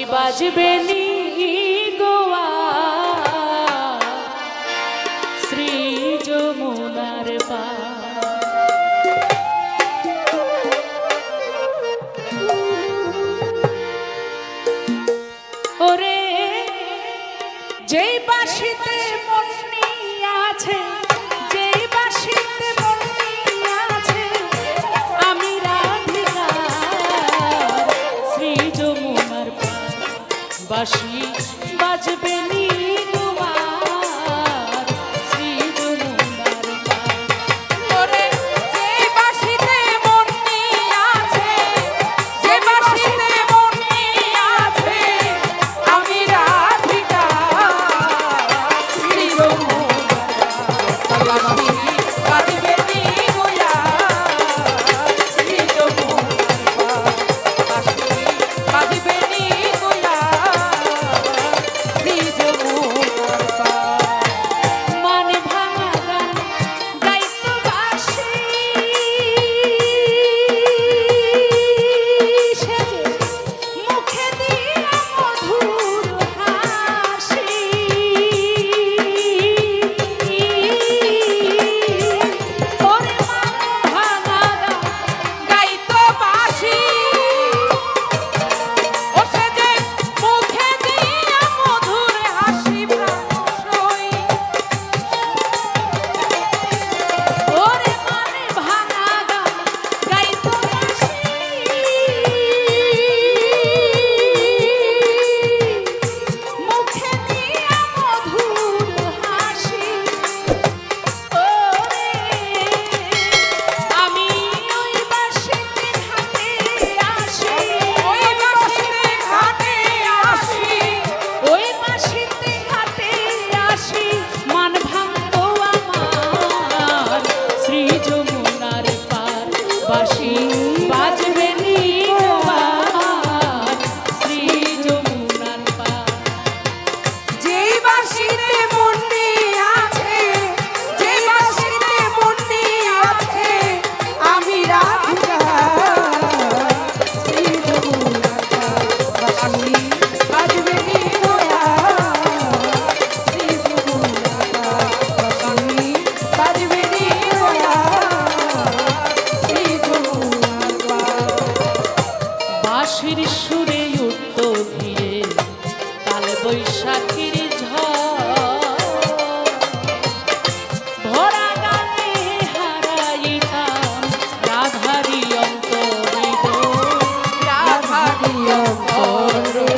বাজবে নি গোয়া শ্রী যমুনার পার। ওরে যেই বাঁশিতে মন আছে, যেই বাঁশিতে মন আছে, আমি রাধিকা শ্রী যমুনার পার। বাঁশি বাজবে নি সুরে উঠত ধীরে কাল বৈশাখীর ঝড়। ভরা গানে হারাইতাম রাধারি অন্তরে, রাধারি অন্তরে,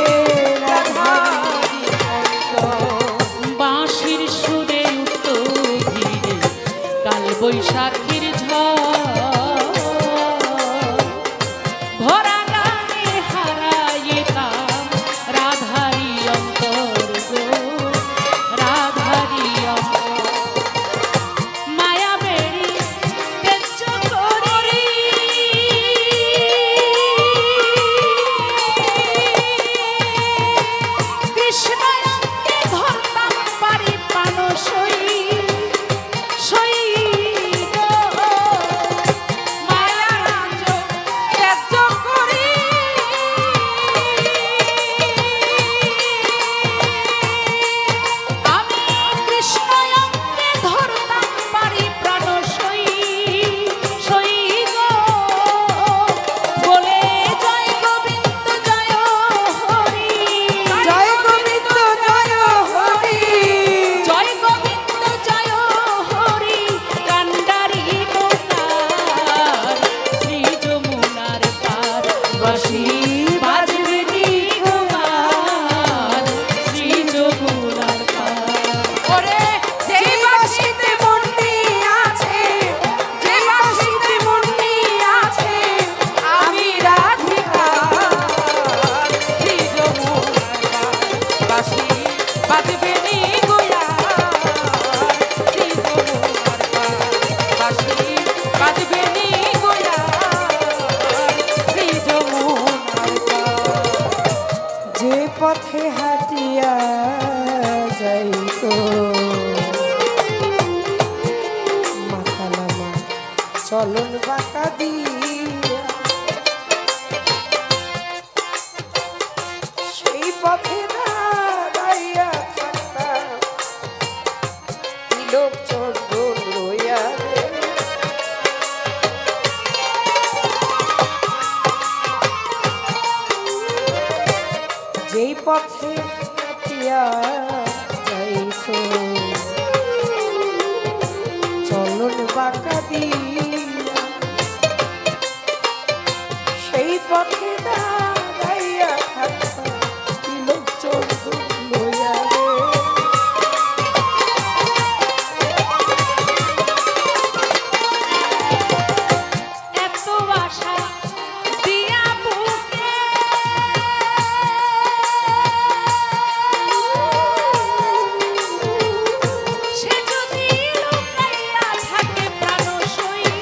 বাঁশির সুরে উঠত ধীরে কাল বৈশাখীর ঝড়। পথে হাঁটিয়া যাইত মাথালামা চলন বাঁকা দিয়া পথে দাঁড়াইয়া থাকতাম তিলক চন্দন রইয়া রে। যেই পথে হাঁটিয়া যাইত চলন বাঁকা দিয়া সেই পথে দাঁড়াইয়া থাকতাম তিলক চন্দন লইয়া রে। এত আশা দিয়া বুকে সে যদি লুকাইয়া থাকে প্রাণ সইব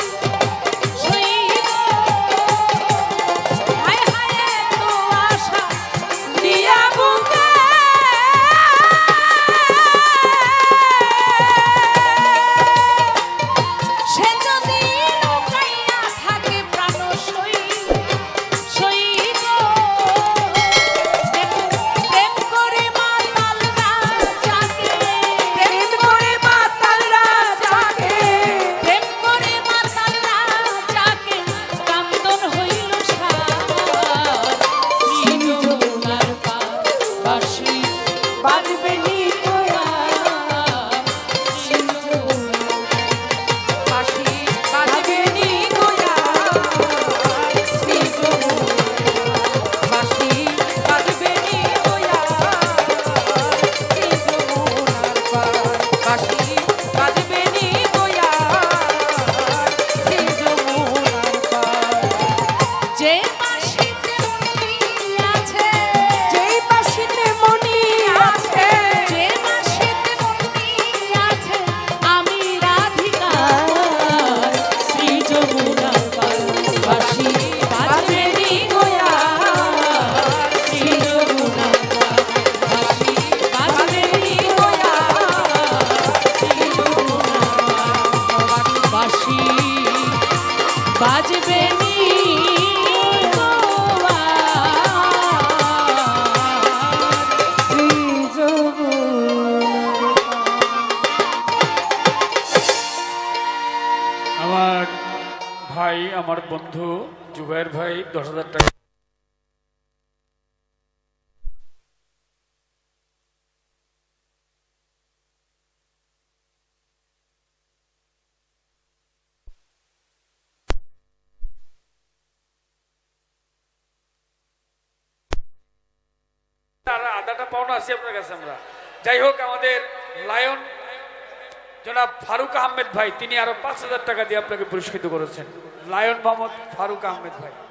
হায় হায় এত আশা দিয়া বুকে সে যদি লুকাইয়া থাকে প্রাণ সইব প্রেম করে মাতাল রাজাকে প্রেম করে মাতাল রাজাকে প্রেম করে মাতাল রাজাকে কান্দন হইল সার শ্রী যমুনার পার বাঁশি বাজবে নি তোয়া শ্রী যমুনার বাঁশি বাজবে নি তোয়া শ্রী যমুনার বাঁশি বাজবে নি তোয়া শ্রী যমুনার পার বাঁশি বাজবে নি তোয়া শ্রী যমুনার পার যে বাঁশিতে মনি আছে যেই বাঁশিতে মনি আছে যে বাঁশিতে মনি আছে আমি রাধিকা শ্রী যমুনার পার বাঁশি বাজবে নি গোয়া শ্রী যমুনার পার বাঁশি বাজবে নি গোয়া শ্রী যমুনার পার বাঁশি বাজবে নি গোয়া শ্রী যমুনার আমার ভাই আমার বন্ধু জুবাইর ভাই 10,000 টাকা তার আধাটা পাওনা আছে আপনার কাছে আমরা যাই হোক আমাদের লায়ন জনাব ফারুক আহমেদ ভাই তিনি আরো 5,000 টাকা দিয়ে আপনাকে পুরস্কৃত করেছেন লায়ন মোহাম্মদ ফারুক আহমেদ ভাই